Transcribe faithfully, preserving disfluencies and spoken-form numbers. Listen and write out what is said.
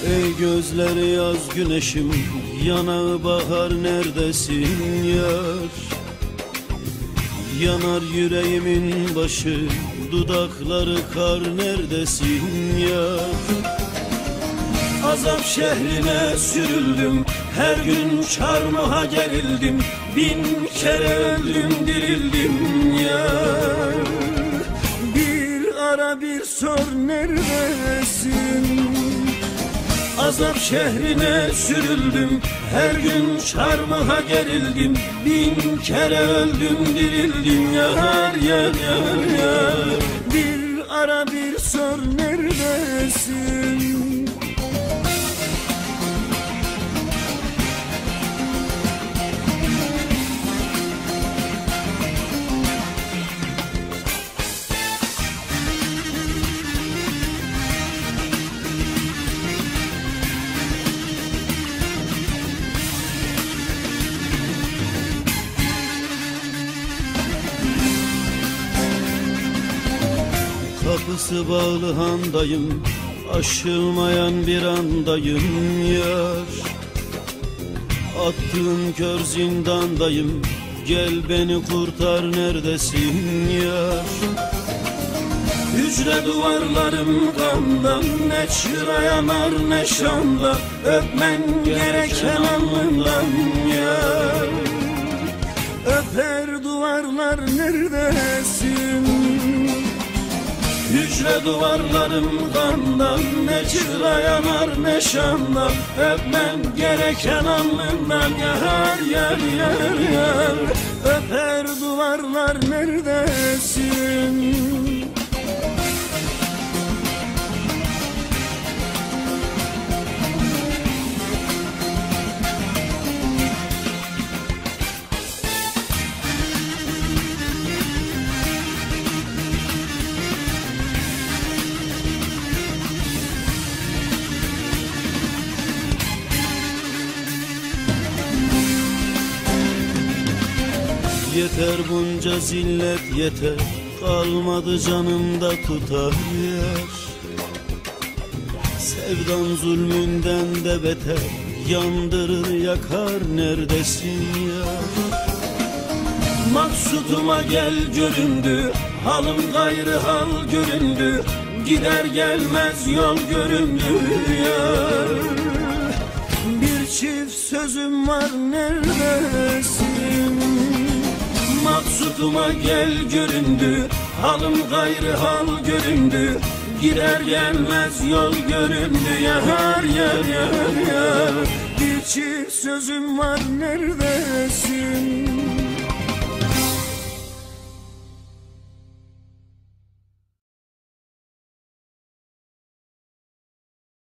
Ey gözleri yaz güneşim, yanağı bahar neredesin yar? Yanar yüreğimin başı, dudakları kar neredesin yar? Azap şehrine sürüldüm, her gün çarmıha gerildim, bin kere öldüm dirildim yar. Bir ara bir sor neredesin? Azap şehrine sürüldüm, her gün çarmıha gerildim, bin kere öldüm dirildim yar yar yar yar. Bir ara bir sor neredesin? Kapısı bağlı handayım, aşılmayan bir andayım yar. Attığın kör zindandayım, gel beni kurtar neredesin yar? Hücre duvarlarım kandan, ne çıra yanar ne şanda, öpmen gereken alnından yar. Öper duvarlar neredesin? Hücre duvarlarım kandan, ne çıra yanar ne şanda, öpmem gereken alnından yar yar yar yar. Öper duvarlar neredesin? Yeter bunca zillet yeter, kalmadı canımda tutar yer. Sevdan zulmünden de beter, yandırır yakar neredesin yar? Maksuduma gel göründü, halım gayrı hal göründü, gider gelmez yol göründü yar. Bir çift sözüm var neredesin? Maksuduma gel göründü, halım gayrı hal göründü, gider gelmez yol göründü yar yar yar yar. Bir çift sözüm var neredesin?